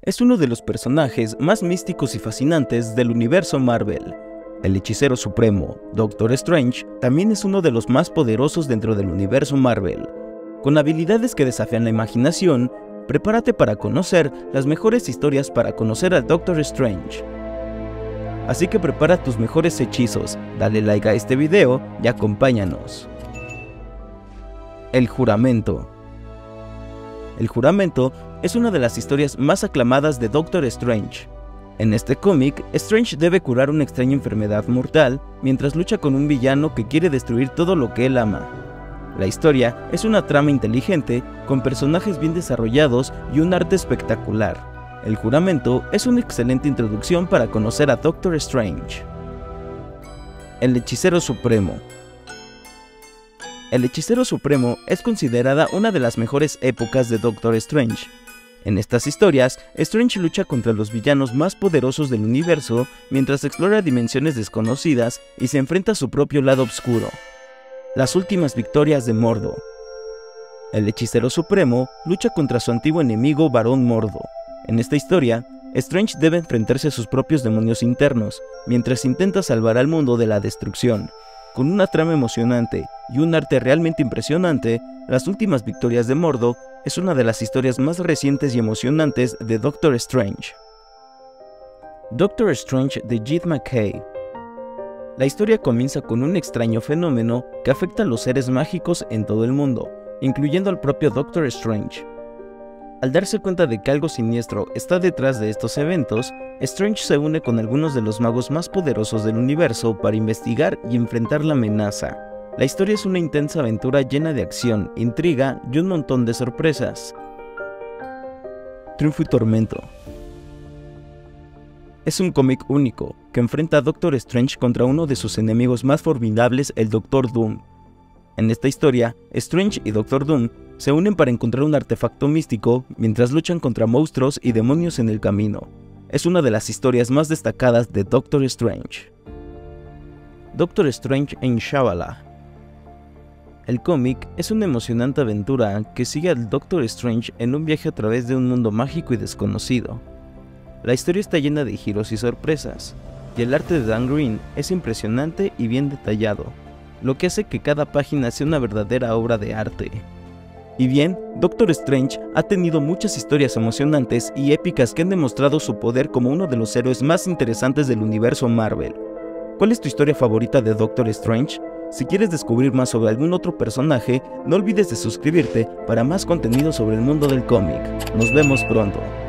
es uno de los personajes más místicos y fascinantes del universo Marvel. El hechicero supremo, Doctor Strange, también es uno de los más poderosos dentro del universo Marvel. Con habilidades que desafían la imaginación, prepárate para conocer las mejores historias para conocer al Doctor Strange. Así que prepara tus mejores hechizos, dale like a este video y acompáñanos. El juramento. El juramento es una de las historias más aclamadas de Doctor Strange. En este cómic, Strange debe curar una extraña enfermedad mortal mientras lucha con un villano que quiere destruir todo lo que él ama. La historia es una trama inteligente, con personajes bien desarrollados y un arte espectacular. El juramento es una excelente introducción para conocer a Doctor Strange. El hechicero supremo. El hechicero supremo es considerada una de las mejores épocas de Doctor Strange. En estas historias, Strange lucha contra los villanos más poderosos del universo mientras explora dimensiones desconocidas y se enfrenta a su propio lado oscuro. Las últimas victorias de Mordo. El hechicero supremo lucha contra su antiguo enemigo Barón Mordo. En esta historia, Strange debe enfrentarse a sus propios demonios internos, mientras intenta salvar al mundo de la destrucción. Con una trama emocionante y un arte realmente impresionante, Las últimas victorias de Mordo es una de las historias más recientes y emocionantes de Doctor Strange. Doctor Strange de Jed MacKay. La historia comienza con un extraño fenómeno que afecta a los seres mágicos en todo el mundo, incluyendo al propio Doctor Strange. Al darse cuenta de que algo siniestro está detrás de estos eventos, Strange se une con algunos de los magos más poderosos del universo para investigar y enfrentar la amenaza. La historia es una intensa aventura llena de acción, intriga y un montón de sorpresas. Triunfo y Tormento. Es un cómic único que enfrenta a Doctor Strange contra uno de sus enemigos más formidables, el Doctor Doom. En esta historia, Strange y Doctor Doom se unen para encontrar un artefacto místico mientras luchan contra monstruos y demonios en el camino. Es una de las historias más destacadas de Doctor Strange. Doctor Strange en Shambhala. El cómic es una emocionante aventura que sigue al Doctor Strange en un viaje a través de un mundo mágico y desconocido. La historia está llena de giros y sorpresas, y el arte de Dan Green es impresionante y bien detallado, lo que hace que cada página sea una verdadera obra de arte. Y bien, Doctor Strange ha tenido muchas historias emocionantes y épicas que han demostrado su poder como uno de los héroes más interesantes del universo Marvel. ¿Cuál es tu historia favorita de Doctor Strange? Si quieres descubrir más sobre algún otro personaje, no olvides de suscribirte para más contenido sobre el mundo del cómic. Nos vemos pronto.